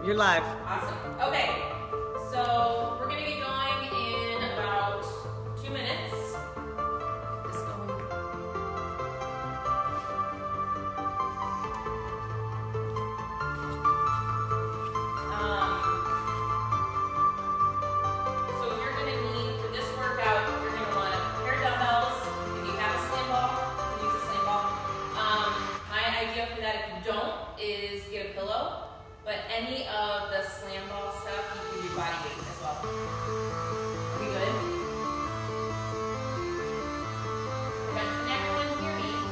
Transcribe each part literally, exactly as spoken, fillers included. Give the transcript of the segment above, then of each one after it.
You're live. Awesome. Okay, so we're gonna get going in about two minutes. This going. Um, so you're gonna need, for this workout, you're gonna want a pair of dumbbells. If you have a slam ball, you can use a slam ball. Um, my idea for that, if you don't, is get a pillow. But any of the slam ball stuff, you can do body weight as well. Are we good? Okay, can everyone hear me?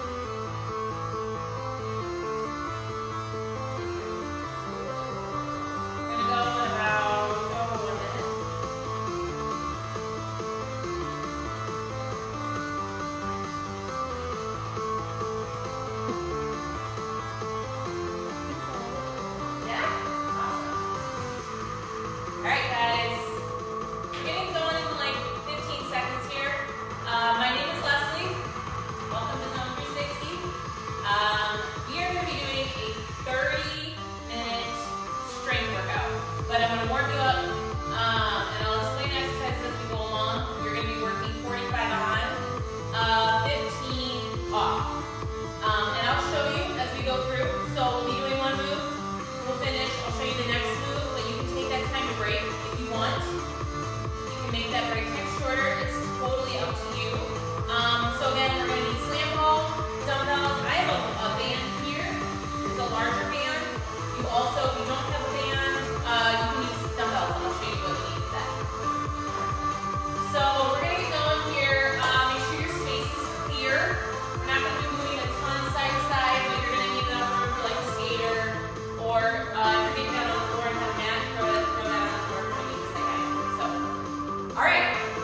We're gonna go in about oh, one minute. Alright guys, we're getting going in like fifteen seconds here. Uh, my name is Leslie. Welcome to Zone three sixty. Um, we are going to be doing a thirty minute strength workout. But I'm going to warm you up um, and I'll explain exercises as we go along. You're going to be working forty-five on, uh, fifteen off. Um, and I'll show you as we go through. So we'll be doing one move, we'll finish, I'll show you the next move. Take that time to break if you want. You can make that break time shorter. It's totally up to you. Um, so again, we're going to need slam ball, dumbbells. I have a, a band here. It's a larger band. You also, if you don't have a band, uh, you can use dumbbells. And I'll show you what you need for that. So we're going to get going here. Uh, make sure your space is clear. We're not going to be moving a ton side to side, but you're going to need enough room for like a skater, or uh, you're getting down on the floor and have a mat. All right.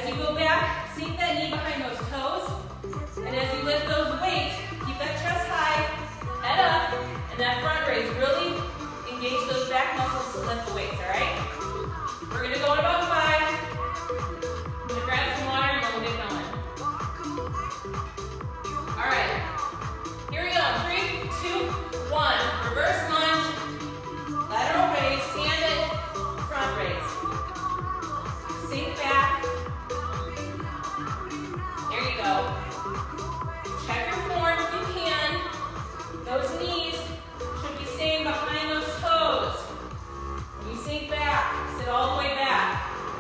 As you go back, sink that knee behind those toes. And as you lift those weights, keep that chest high, head up, and that front raise. Really engage those back muscles to lift the weights, all right? We're gonna go in about five. I'm gonna grab some water and then we'll get going. All right, here we go. Three, two, one. Reverse lunge, lateral raise, stand it, front raise. Sink back. There you go. Check your form if you can. Those knees should be staying behind those toes. When you sink back, sit all the way back.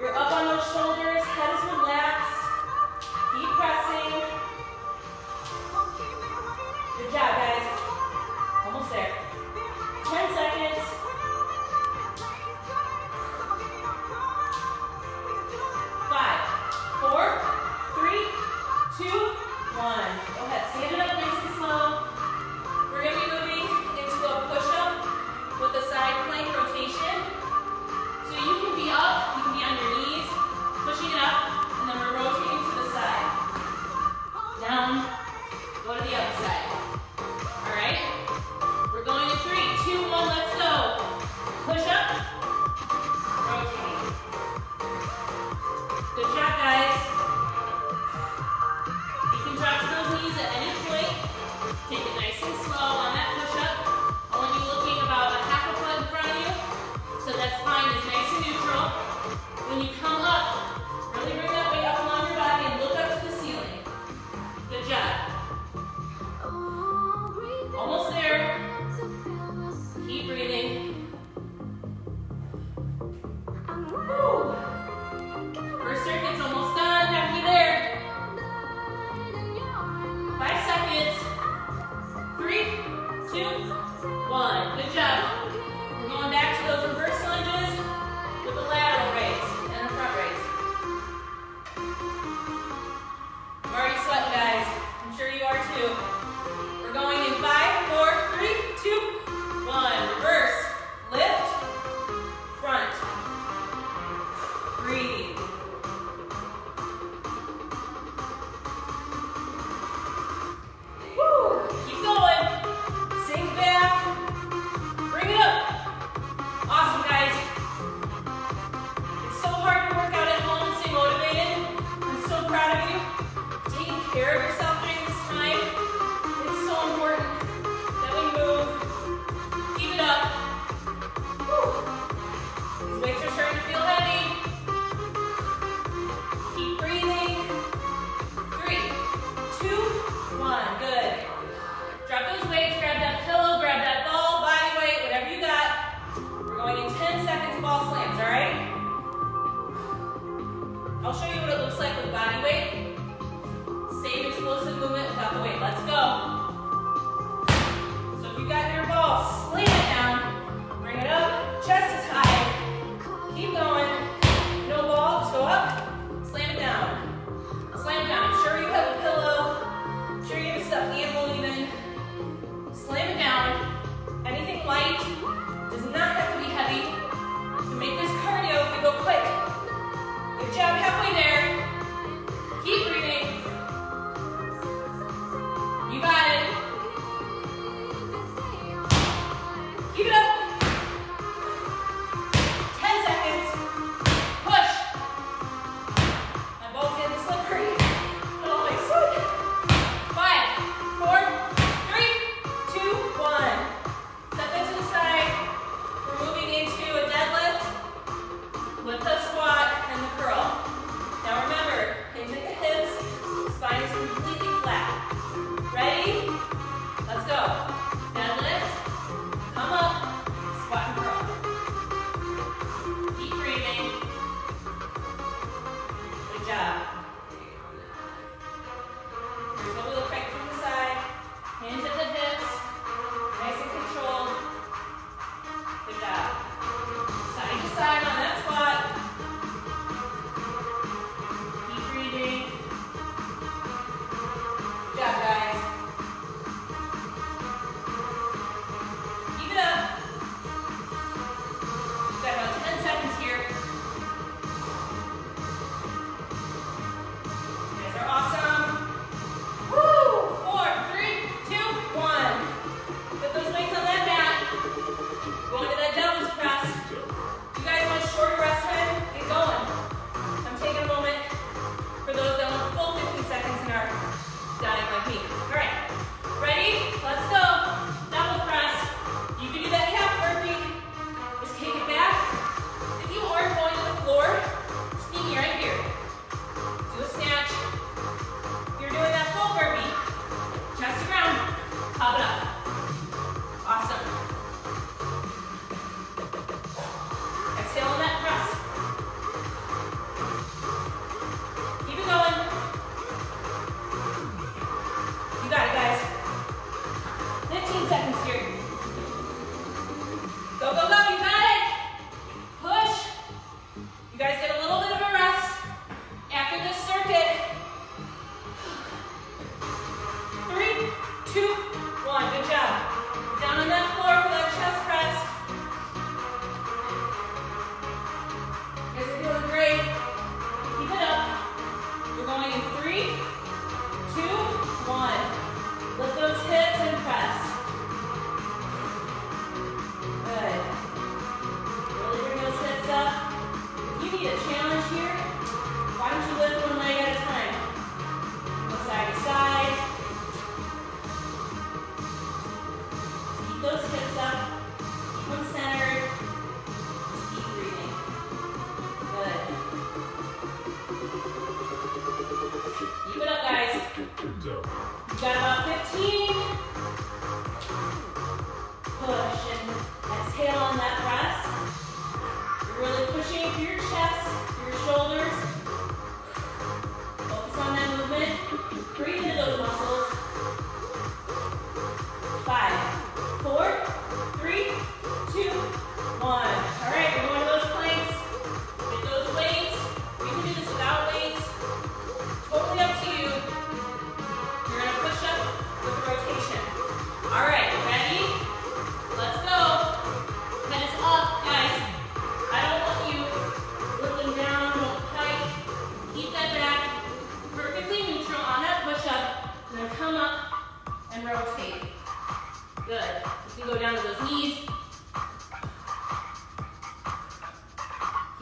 You're up on those shoulders, head is relaxed. Keep pressing. Good job, guys. Almost there. ten seconds. Five, four, three, two, one. Go ahead, stand it up nice and slow. We're going to be moving into a push-up with a side plank rotation. So you can be up, you can be on your knees, pushing it up, and then we're rotating to the side. Down, go to the other side. All right? We're going in three, two, one, let's go. Push up, rotate. Good job, guys. You can drop to those knees at any point. Take it nice and slow on that push-up. I'll only be looking about a half a foot in front of you, so that spine is nice and neutral. When you come up, really bring that weight up along your body and look up to the ceiling. Good job. Almost there. Keep breathing. Woo. First circuit's almost done. Halfway there. Five seconds. Three, two, one. Good job. We're going back to those reverse lunges with the lateral raise and the front raise. I'm already sweating, guys. I'm sure you are too. We're going in five, four, three, two, one. Reverse. Lift. Front. Breathe. Woo. Keep going. Sink back. Bring it up. Awesome, guys. It's so hard to work out at home and stay motivated. I'm so proud of you. Taking care of yourself during this time. It's so important that we move. Keep it up. Woo. These weights are starting to feel heavy. Keep breathing. Three, two, one. Good. Drop those weights, grab that pillow, grab that ball, body weight, whatever you got. We're going in ten seconds ball slams, all right? I'll show you what it looks like with body weight. Same explosive movement without the weight. Let's go. So if you got your ball, slam it down, bring it up, chest is high. Keep going. No ball, just go up, slam it down. Slam it down. I'm sure you have a pillow. I'm sure you have a stuffed animal even. Slam it down. Anything light does not have to be heavy. To make this cardio, if we go quick. Good job, halfway there. Keep breathing. You got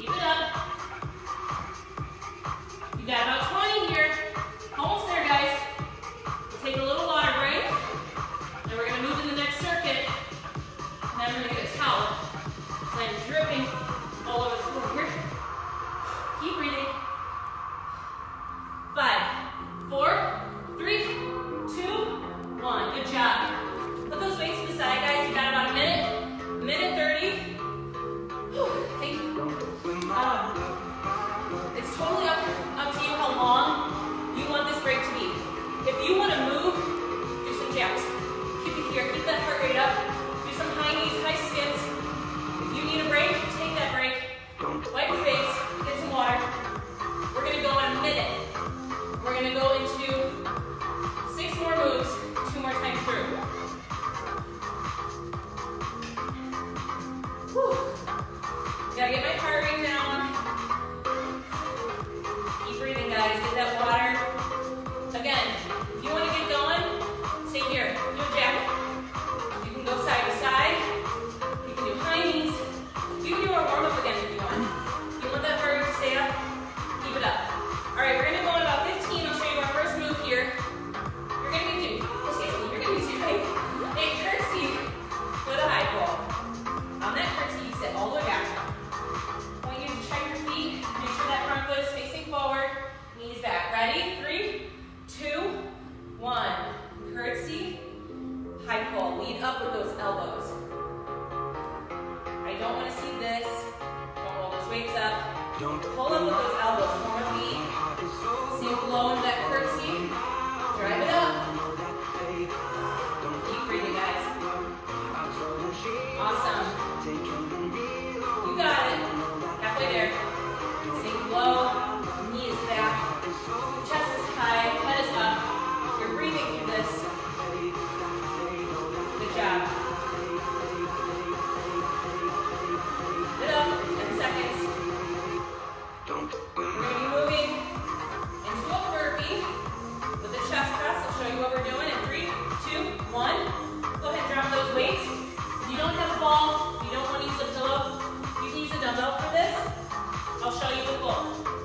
Keep it up. You got about twenty here. Almost there, guys. We'll take a little water break. Then we're going to move to the next circuit. And then we're going to get a towel. So I'm dripping all over the floor here. Keep breathing. Five, four, three, two, one. Good job. Put those weights to the side, guys. You got about a minute, a minute thirty. Whew, thank you. Um, it's totally up, up to you how long you want this break to be. If you want to move, do some jabs. Keep it here. Keep that heart rate up. Do some high knees, high skips. If you need a break, take that break. Wipe your face. Get some water. We're going to go in a minute. We're going to go into six more moves, two more times through. Whew. Gotta get my heart rate down. Keep breathing, guys. Get that water. Again, if you want to get going, stay here. Do a jab. You can go side to side. You can do high knees. You can do our warm-up again if you want. If you want that heart rate to stay up, keep it up. All right, we're going to go in about fifteen. I'll show you our first move here. You're going to be doing, excuse me, you're going to be doing a curtsy with a high pull. On that curtsy, you sit all the way back. I want you to check your feet. Make sure that front foot is facing forward. Knees back. Ready? Three, two, one. Curtsy, high pull. Lead up with those elbows. I don't want to see this. Don't roll those weights up. Pull up with those elbows. Form a V. Sink low into that curtsy. Drive it up. Keep breathing, guys. Awesome. You got it. Halfway there. Sink low. Knee is back. Chest is high. Head is up. You're breathing through this. Good job. Get up. ten seconds. We're going to be moving into a burpee with a chest press. I'll show you what we're doing in three, two, one. Go ahead and drop those weights. If you don't have a ball, if you don't want to use a pillow, you can use a dumbbell for this. I'll show you the goal.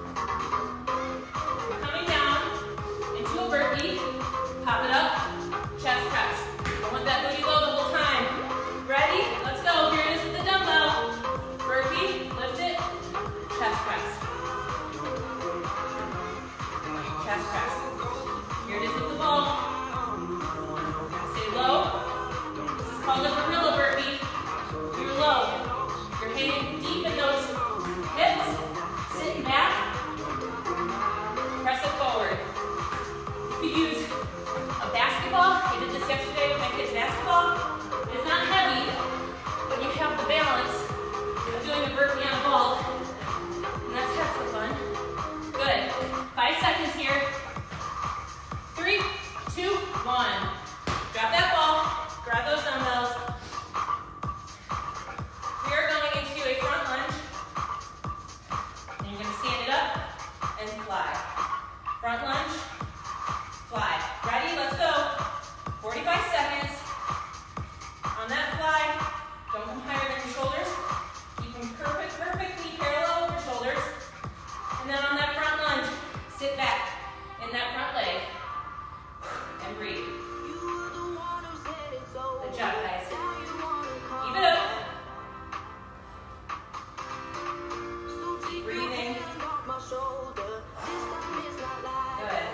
We're coming down into a burpee. Pop it up. Chest press. I want that booty low the whole time. Ready? Let's go. Here it is with the dumbbell. Burpee. Lift it. Chest press. Chest press. Here it is with the ball. Stay low. This is called a gorilla burpee. You're low. You're hanging deep in those hips. Sit back. Press it forward. You could use a basketball. I did this yesterday with my kids' basketball. It's not heavy, but you have the balance of doing a burpee on a ball. And that's half the fun. Good. Five seconds here. Three, two, one. Drop that ball. Grab those dumbbells. We are going into a front lunge. And you're going to stand it up and fly. Front lunge, fly. Ready? Let's go. forty-five seconds. On that fly, don't come higher than your shoulders. Keep them perfect, perfectly parallel with your shoulders. And then on that front lunge, sit back in that front leg and breathe. Good job, guys. Keep it up. Keep breathing. Good.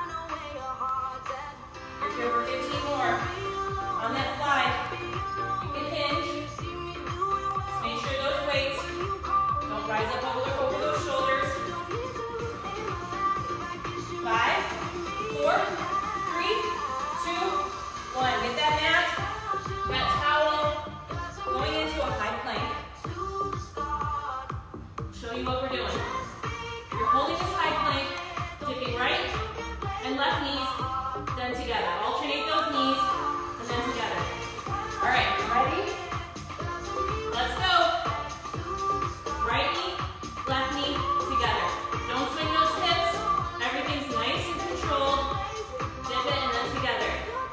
You're here for fifteen more. On that fly, you can hinge. Just make sure those weights don't rise up over, over those shoulders. Five, four, three, two, one. Get that mat, that towel, going into a high plank. Show you what we're doing. You're holding this high plank, dipping right and left knees, then together. Alternate those knees, and then together. All right, ready? Let's go. Right knee, left knee, together. Don't swing those hips. Everything's nice and controlled. Dip it and then together.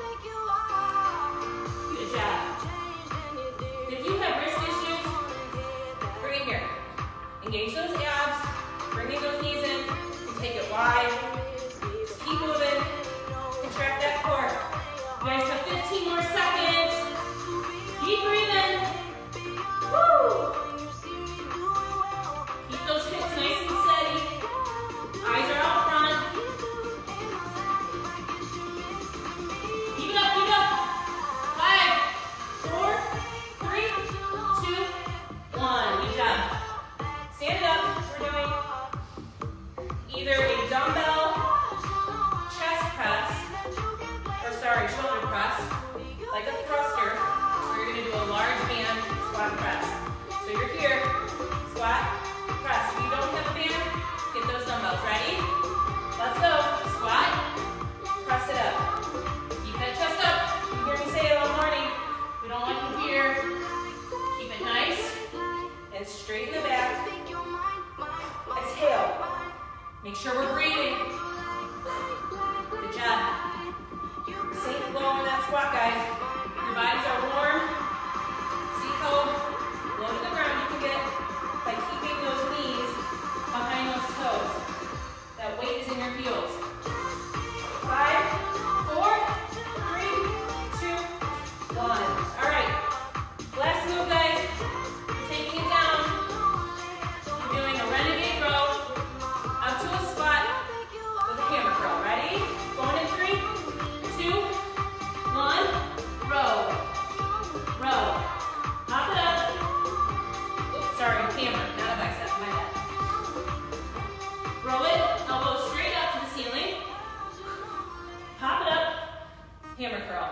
Good job. If you have wrist issues, bring it here. Engage Engage those abs, bringing those knees in, and take it wide. Just keep moving, contract that core. You guys have fifteen more seconds. Keep breathing. Woo! Keep those hips nice and steady. Eyes are out front. Keep it up, keep it up. Five, four, three, two, one. Good job. Stand it up. We're doing either a dumbbell chest press, or sorry, shoulder press, like a thruster, or you're going to do a large band squat press. So you're here, squat, press. If you don't have a band, get those dumbbells. Ready? Let's go. Squat, press it up. Keep that chest up. You hear me say it all morning. We don't want you here. Keep it nice and straight in the back. Exhale. Make sure we're breathing. Good job. Sink low in that squat, guys. Your bodies are warm. See how low to the ground you can get by keeping those knees behind those toes. That weight is in your heels. Five, four, three, two, one. All right. Last move, guys. You're taking it down. You're doing a renegade row up to a squat with a hammer curl. Ready? Going in three, two, one. Row. Row. Hop it up. Oops, sorry, hammer, not a bicep, my bad. Row it, elbows straight up to the ceiling. Hop it up, hammer curl.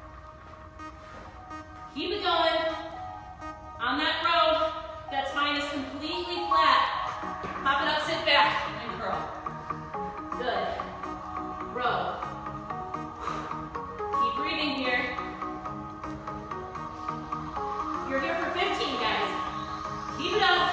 Keep it going. On that row, that spine is completely flat. Hop it up, sit back, and curl. Good. Row. Keep breathing here. You're here for fifteen, guys. Keep it up.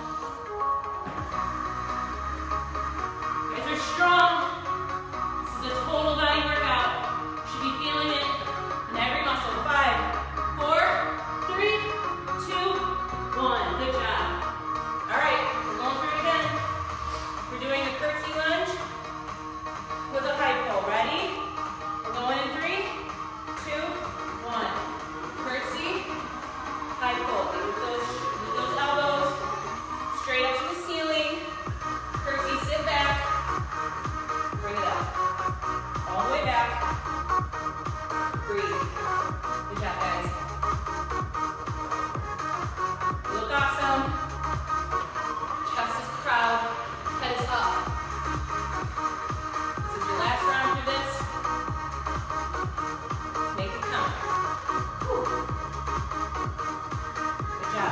You guys are strong. This is a total body workout. You should be feeling it in every muscle. Five, four, three, two, one. Good job. All right, we're going through it again. We're doing a curtsy lunge with a high pull. Ready? We're going in three, two, one. Curtsy, high pull. Move those, move those elbows straight up to the ceiling. Curtsy, sit back. Bring it up. All the way back. Breathe. Good job, guys. You look awesome. Chest is proud. Head is up. This is your last round through this. Make it count. Whew. Good job.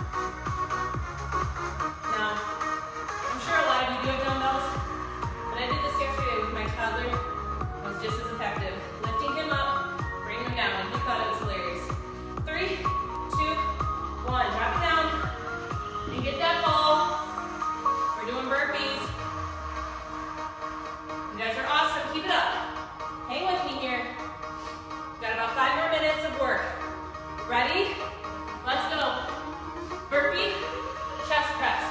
Now, I'm sure a lot of you do have dumbbells, but I did this yesterday with my toddler. It was just as effective. Lifting him up, bringing him down, and he thought it was hilarious. Three, two, one. Drop it down and get that ball. We're doing burpees. You guys are awesome. Keep it up. Hang with me here. We've got about five more minutes of work. Ready? Let's go. Burpee, chest press.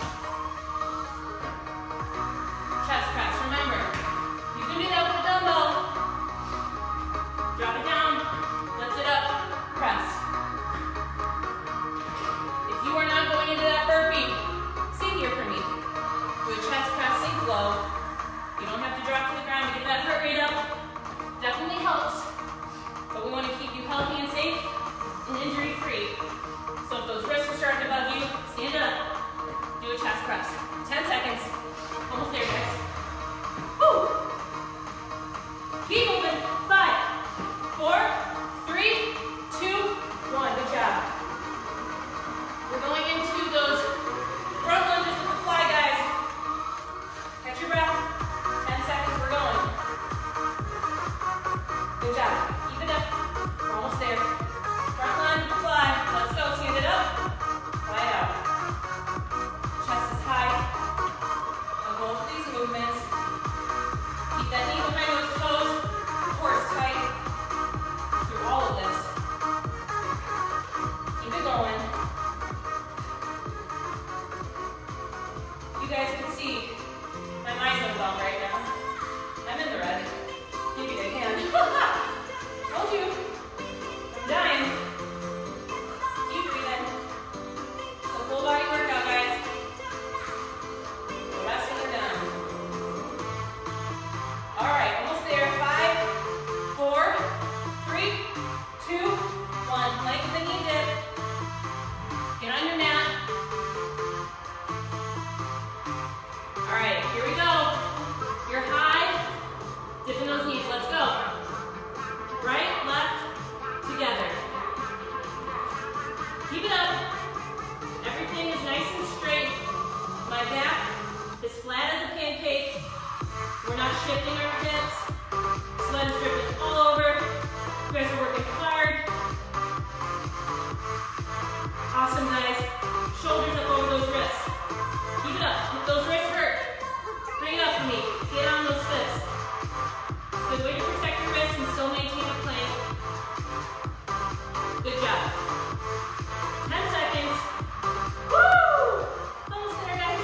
Chest press. Remember, you can do that with a dumbbell. Drop it down, lift it up, press. If you are not going into that burpee, sing here for me. Do a chest press, sink low. You don't have to drop to the ground to get that heart rate up. Definitely helps. But we want to keep you healthy and safe and injury free. So if those wrists are starting to bug you, stand up. Do a chest press. ten seconds. Almost there, guys. Woo! Keep moving. Five, four, three, two, one. Good job. We're going into those front lunges with the fly, guys. Catch your breath. ten seconds. We're going. Good job. Keep it up. We're almost there. Front lunge, fly. Let's go. Stand it up. Fly it out. Chest is dumbbell right now. I'm in the red. Maybe they can. Told you. I'm dying. Keep breathing. It's a full body workout, guys. The rest of them are done. All right, almost there. Five, four, three, two, one. Lengthen the knee dip. Get on your mat. All right, here we go. You're high. Dipping those knees. Let's go. Right, left, together. Keep it up. Everything is nice and straight. My back is flat as a pancake. We're not shifting our hips. Sled is dripping all over. You guys are working hard. Awesome, guys. Shoulders up over those wrists. Keep it up. If those wrists hurt, bring it up for me. Get on those fists. Good way to protect your wrists and still maintain a plank. Good job. ten seconds. Woo! Almost there, guys.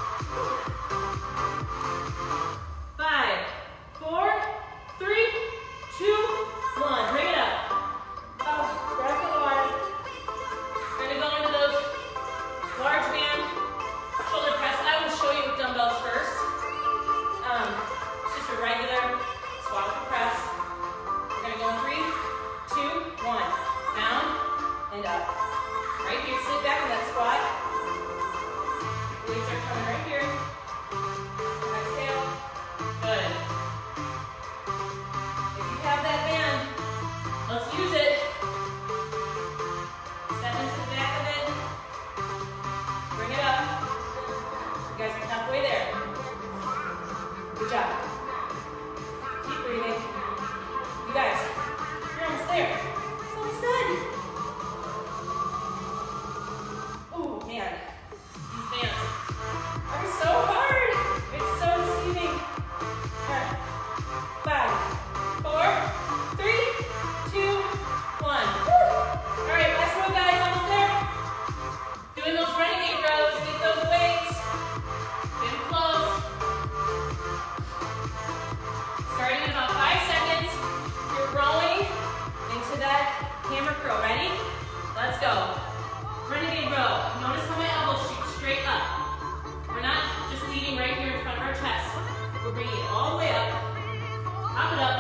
Five, four, three, two, one. Bring it up. Oh, grab the water. We're going to go into those large band shoulder press. I will show you with dumbbells first. Um, it's just a regular squat with the press. We're going to go in three, two, one. Down and up. Right here, sit back in that squat. Legs are coming right here. Exhale. Good. If you have that band, let's use it. Step into the back of it. Bring it up. You guys are halfway there. Good job. Keep breathing. You guys, you're almost there. It's almost done. Oh man, these bands are so hard. It's so deceiving. All right. Five, four, three, two, one. Woo. All right, last row, guys. Almost there. Doing those renegade rows. Get those weights. Getting close. Starting in about five seconds. You're rowing into that hammer curl. Ready? Let's go. Renegade row. Notice how my elbows shoot straight up. We're not just leading right here in front of our chest. We're bringing it all the way up. Hop it up.